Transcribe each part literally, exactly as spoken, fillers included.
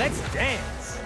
Let's dance!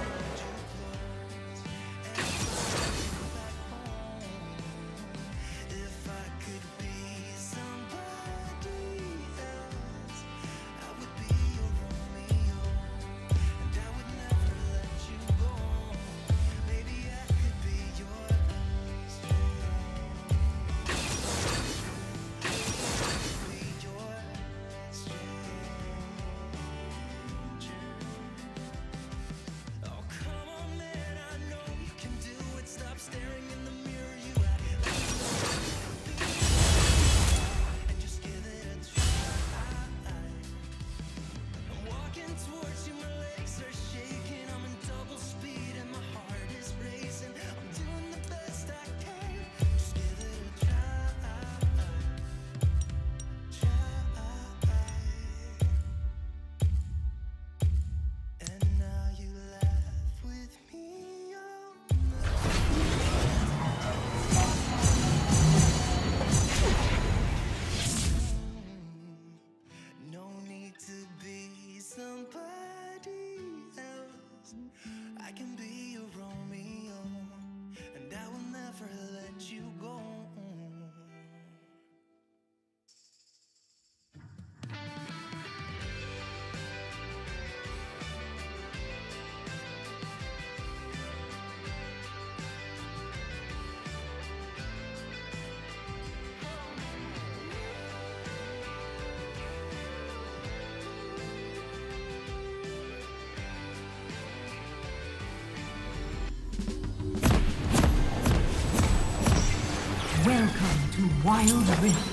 Welcome to Wild Rift.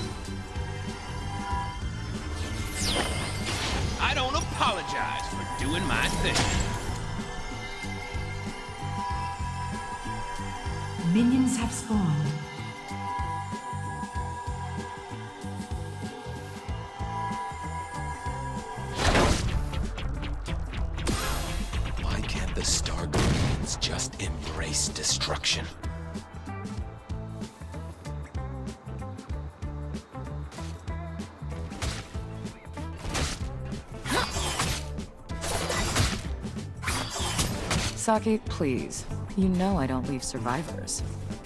I don't apologize for doing my thing. Minions have spawned. Why can't the Star Guardians just embrace destruction? Saki, please. You know I don't leave survivors.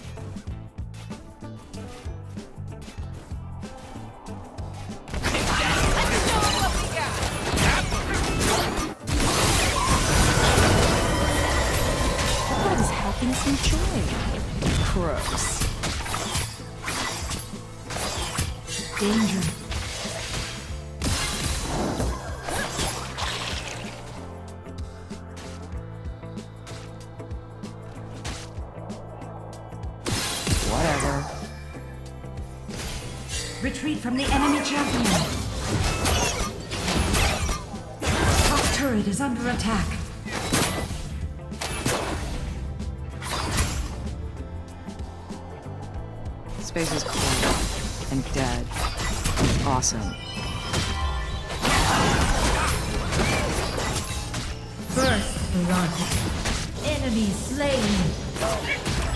What is helping some joy? Gross. Danger. Whatever. Retreat from the enemy champion. Top turret is under attack. Space is cold and dead and awesome. First blood. Enemy slain.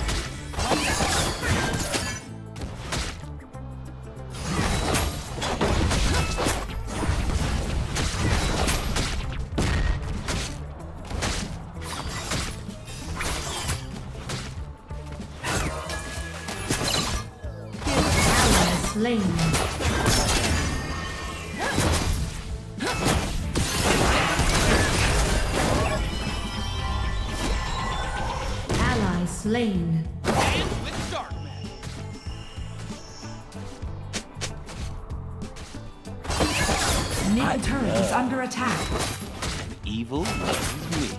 Slain. Ally slain. And with Darkman. Mid turret is under attack. Evil loves me.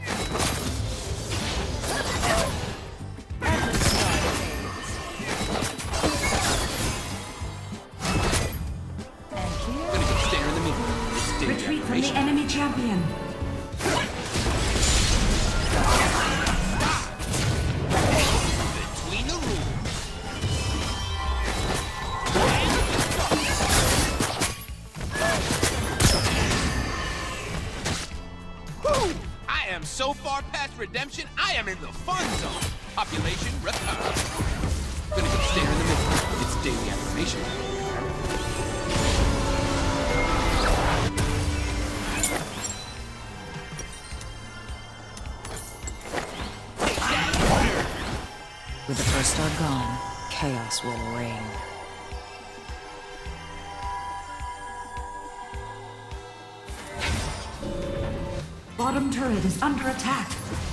Retreat from the enemy champion. Between the rules. Woo! I am so far past redemption, I am in the fun zone. Population return. Gonna go stare in the middle. It's daily affirmation. chaos will reign. Bottom turret is under attack.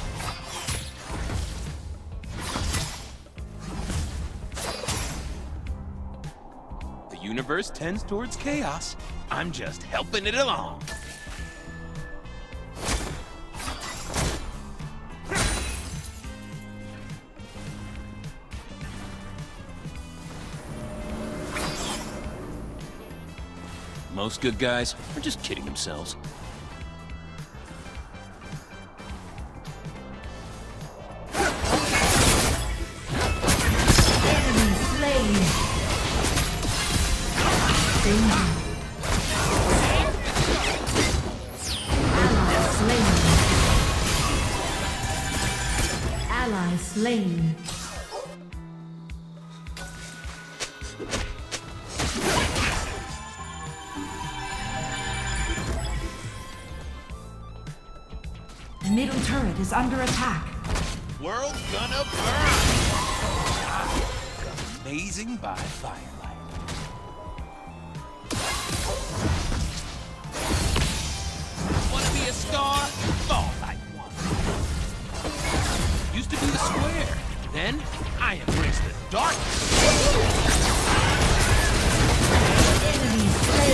The universe tends towards chaos. I'm just helping it along. Most good guys are just kidding themselves. Enemy slain. Danger. Ally slain. Ally slain. Middle turret is under attack. World gonna burn! Amazing by firelight. Wanna be a star? Fall like one. Used to be a square. Then I embrace the darkness. Enemy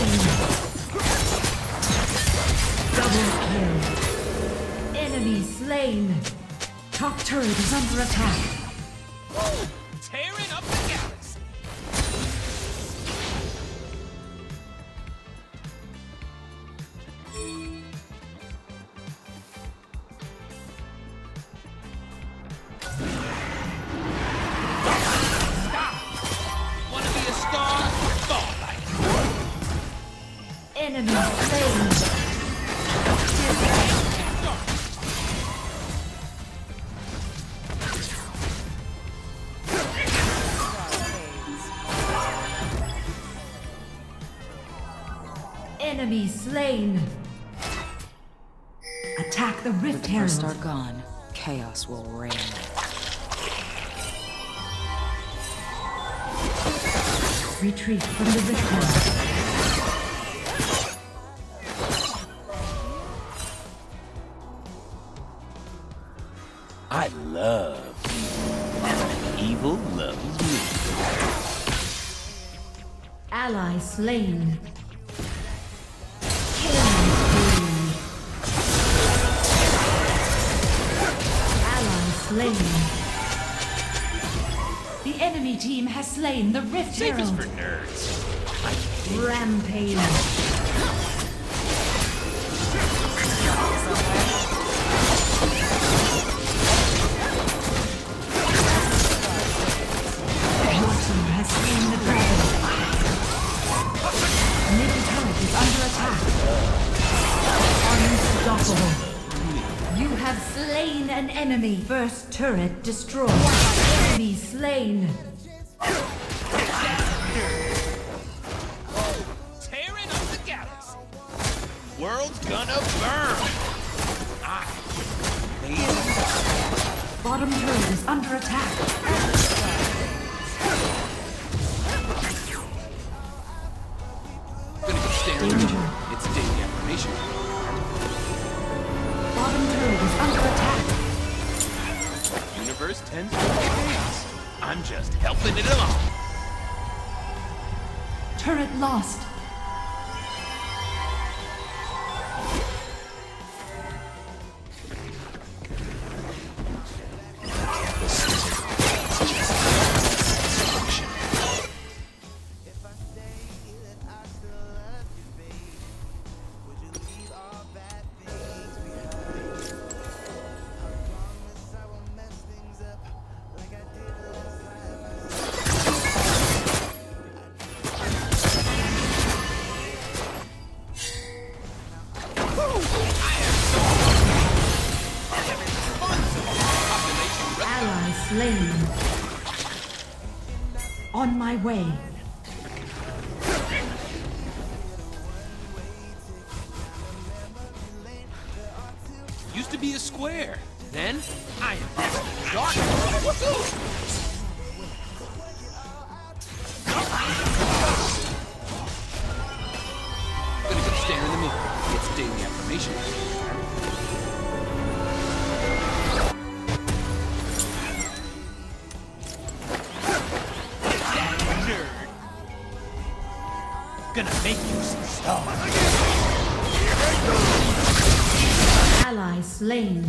slain. Double kill. Enemy slain. Top turret is under attack. Tearing up the galaxy. Stop! Wanna be a star? Fall like Enemy slain. Enemy slain. Attack the Rift The first are Herald. gone, chaos will reign. Retreat from the Rift Herald. I love evil. Evil loves me. Ally slain. Killing spree. Ally slain. The enemy team has slain the Rift Safe is Herald. for nerds. Rampage. Your team has slain the dragon. Middle turret is under attack. Unstoppable. You have slain an enemy. First turret destroyed. Enemy slain. Tearing up the galaxy. World's gonna burn. I amazing. Bottom turret is under attack. Gonna go staring. Danger. It's daily affirmation. Bottom turret is under attack. Universe tends towards chaos. I'm just helping it along. Turret lost. Ally slain. On my way. Used to be a square. Then I am dark. Gonna make you some stone. Ally slain.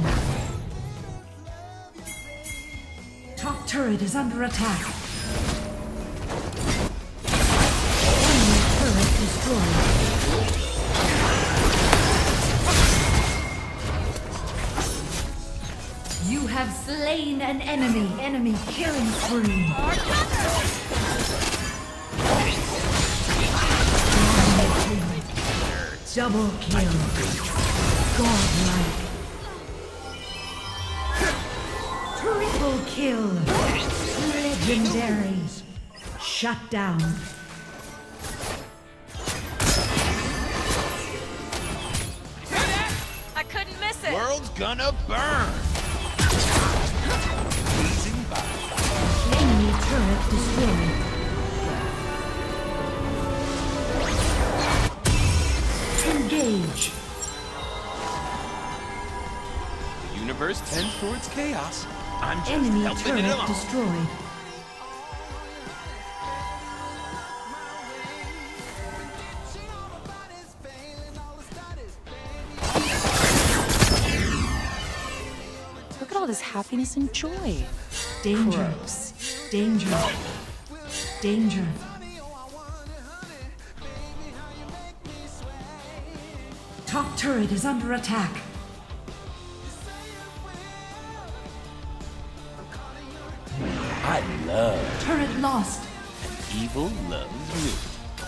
Top turret is under attack. Enemy turret destroyed. You have slain an enemy. Enemy killing spree. Double kill. Godlike. Triple kill. Legendary. Shut down. I couldn't miss it. World's gonna burn. Easing by. Enemy turret destroyed. Engage. The universe tends towards chaos. I'm just Enemy helping it turret along. destroyed. Look at all this happiness and joy. Danger. Gross. Danger. Danger. Top turret is under attack. I love Turret lost. and evil loves me.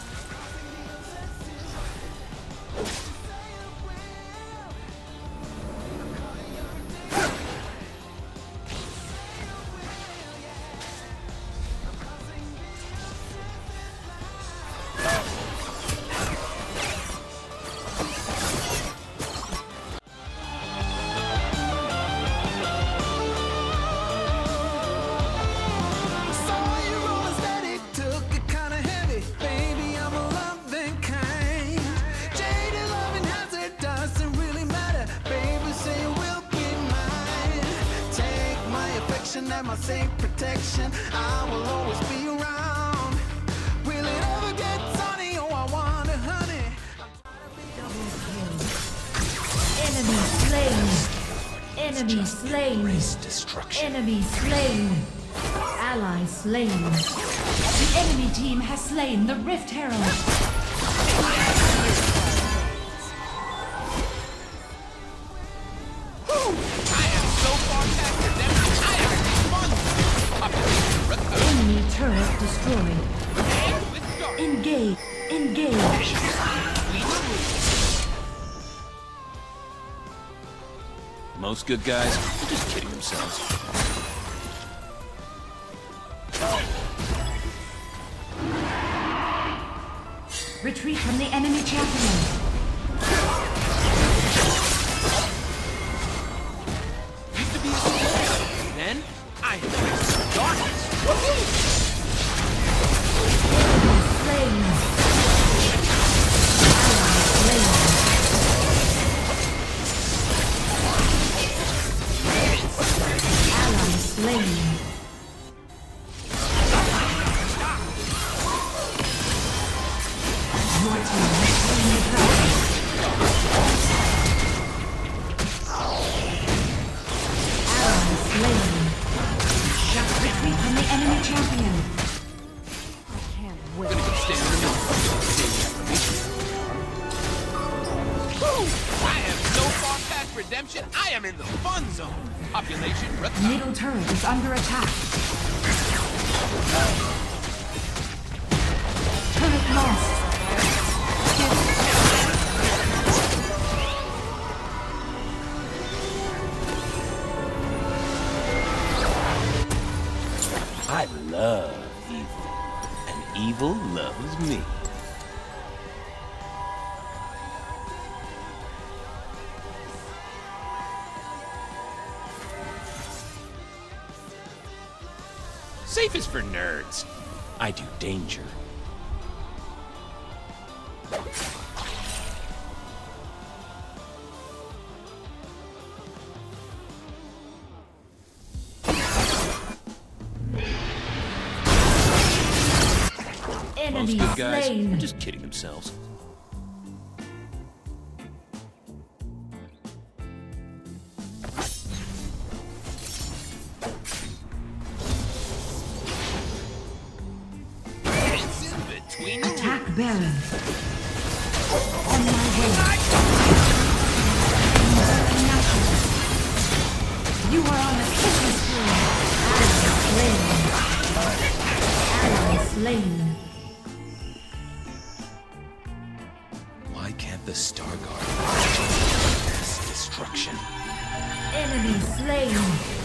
And my safe protection, I will always be around. Will it ever get sunny? Oh, I wonder, honey. Double kill. Enemy slain. Enemy slain. Destruction. Enemy slain. Ally slain. The enemy team has slain the Rift Herald. Enemy turret destroyed. Engage. Engage. Most good guys are just kidding themselves. Retreat from the enemy champion. Used to be a slave. Then I embraced darkness. Slain. Ally slain. Your team has slain the dragon. Ally slain. Shut retreat from the enemy champion. I can't wait. Gonna go stand in the middle. I am so far past redemption, I am in the fun zone. Population return. Middle turret is under attack. Turret lost. I love evil, and evil loves me. Safe is for nerds. I do danger. Enemy Most good guys slain. are just kidding themselves. It's in between the Attack Baron. On my way. You are on a killing spree. Ally slain. Ally slain. Why can't the Star Guard mass destruction? Enemy slain.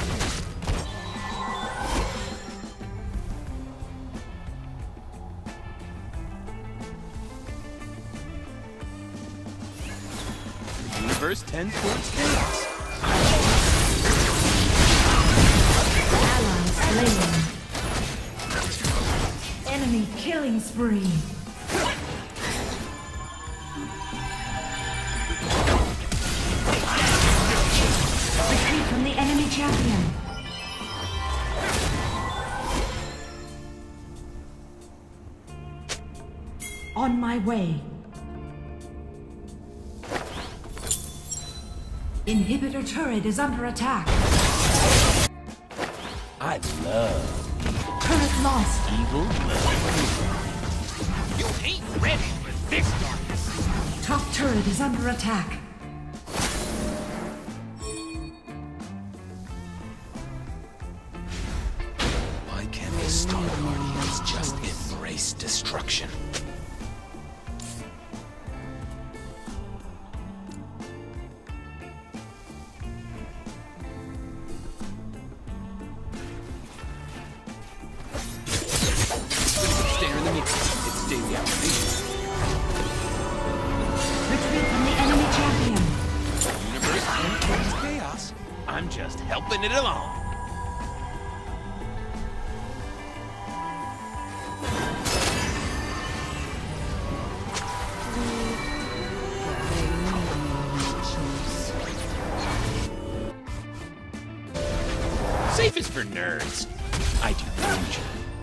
The universe tends towards chaos. Ally slain. Enemy killing spree. Retreat from the enemy champion. On my way. Inhibitor turret is under attack. I love Turret lost. evil love. You ain't ready for this darkness. Top turret is under attack. Why can't the Star Guardians just embrace destruction? Stare in the mirror. It's daily activation. Retreat from the enemy champion. Universe tends towards chaos. I'm just helping it along. Safe is for nerds. I do danger.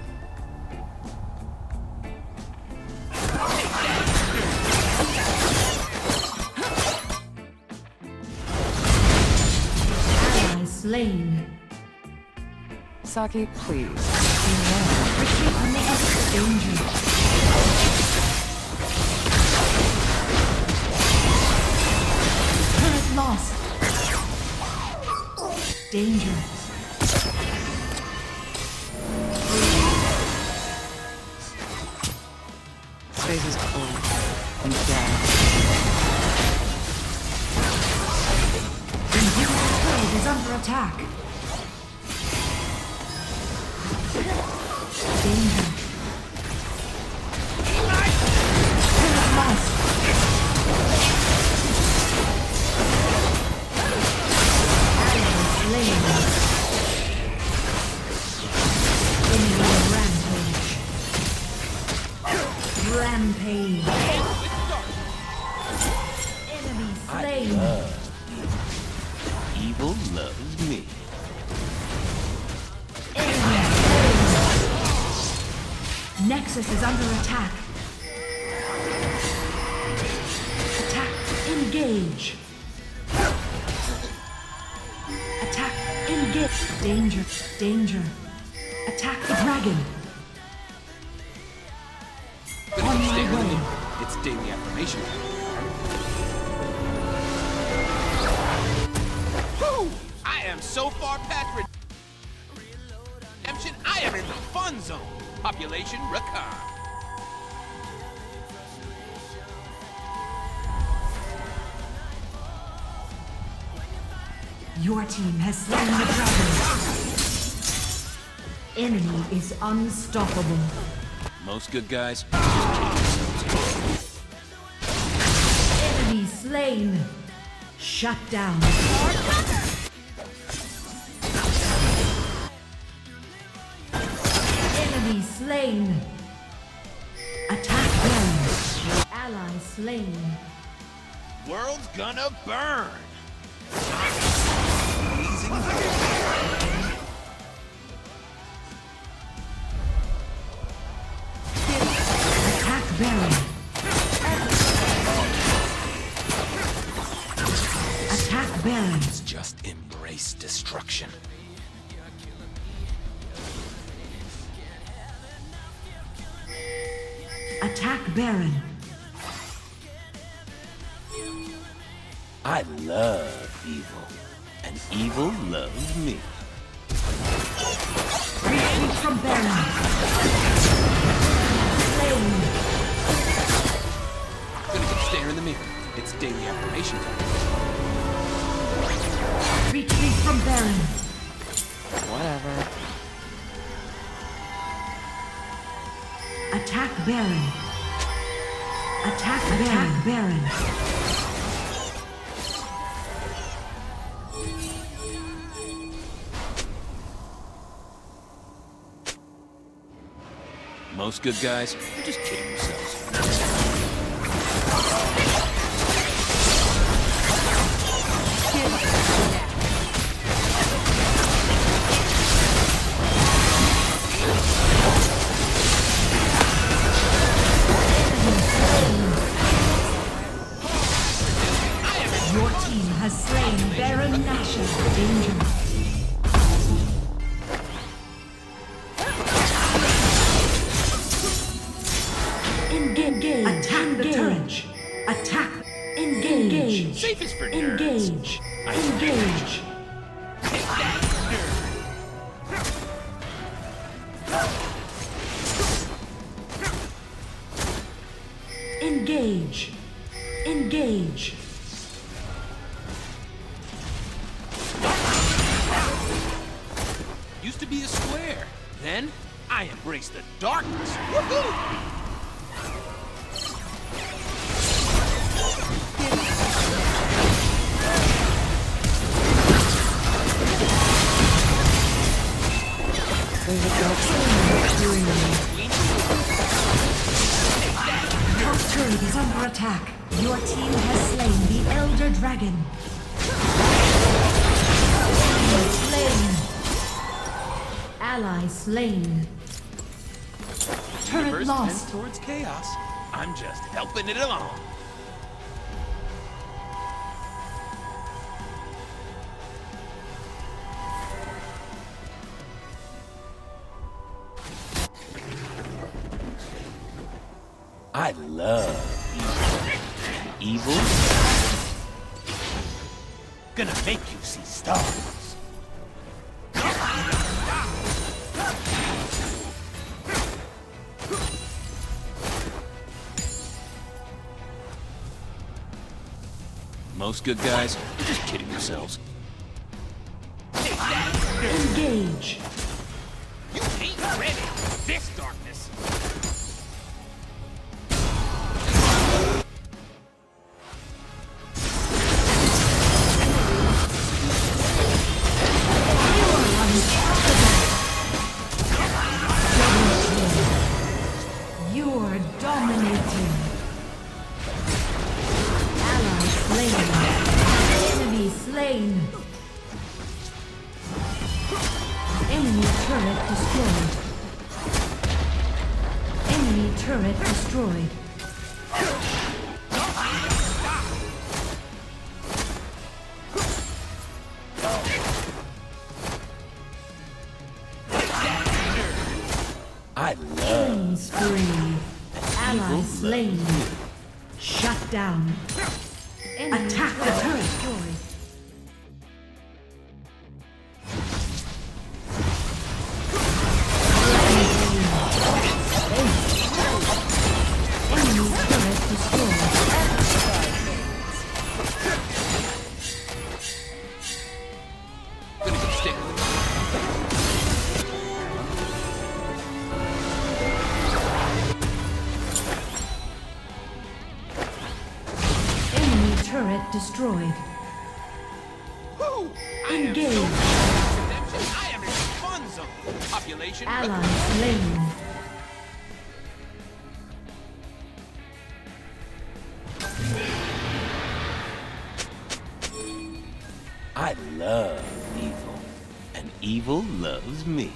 Ally slain. Saki, please. Retreat from the enemy. Danger. Turret lost. Danger. Space is cold and dead. Inhibitor turret is under attack. Danger. Turret lost. Ally slain. Enemy rampage. Rampage. Enemy slain. Evil loves me. Enemy slain. Nexus is under attack. Attack. Engage. Attack. Engage. Danger. Danger. Attack the dragon. On my Stare in the way. mirror. It's daily affirmation. Whew! I am so far past redemption, I am in the fun zone. Population Rakan. Your team has slain the dragon. Enemy is unstoppable. Most good guys just kidding themselves. Enemy slain. Shut down. Enemy slain. Attack them. Ally slain. World's gonna burn. Baron. Attack Baron. Just embrace destruction. Attack Baron. I love evil, and evil loves me. Retreat from Baron. Slain. Gonna go stare in the mirror. It's daily affirmation time. Retreat from Baron. Whatever. Attack Baron. Attack Baron. Baron. Most good guys are just kidding themselves. Your team has slain Baron Nashor. Danger. Engage. Attack the turret. Attack. Engage. Safe is for nerds. Engage. I Engage. Engage. Engage. Used to be a square. Then I embraced the darkness. Woohoo! There's a dark side doing me. Top turret is under attack. Your team has slain the Elder Dragon. Slain. Ally slain. Turret Universe lost. tends towards chaos. I'm just helping it along. I love evil. Evil? Gonna make you see stars. Most good guys are just kidding themselves. Engage. You ain't ready for this darkness. You're dominating. Ally slain. Enemy slain. Enemy turret destroyed. Enemy turret destroyed. I love Killing spree. Ally slain. Shut down. Attack the turret. Enemy turret destroyed. gonna go stick with it. Enemy turret destroyed. Woo! I am Engage. so redemption. I am in the fun zone. Population. Ally slain. I love evil, and evil loves me.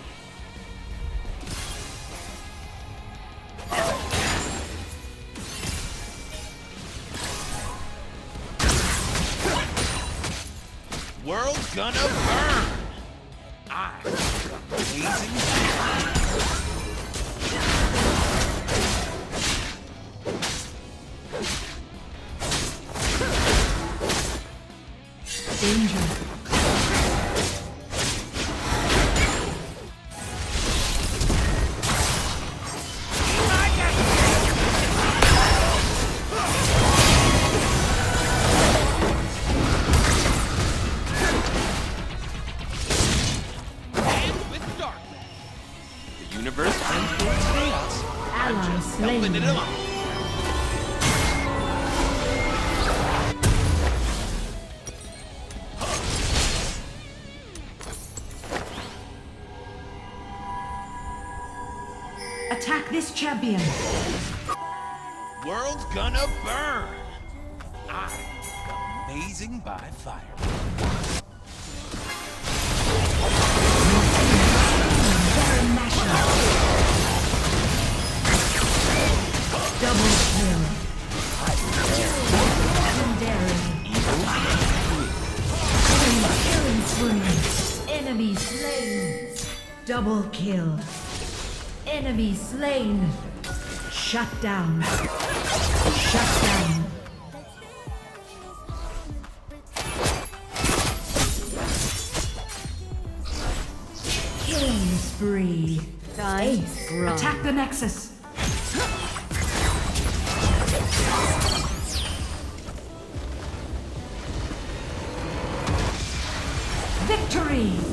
world's gonna burn. I'm amazing. Danger. Universe tends towards chaos. I'm Ally just slain. helping it along. Attack this champion. World's gonna burn. I'm amazing by fire. Double kill. Legendary. Killing spree. Enemy slain. Double kill. Enemy slain. Shut down. Shut down. Killing spree. Ace. Attack the Nexus. Victory!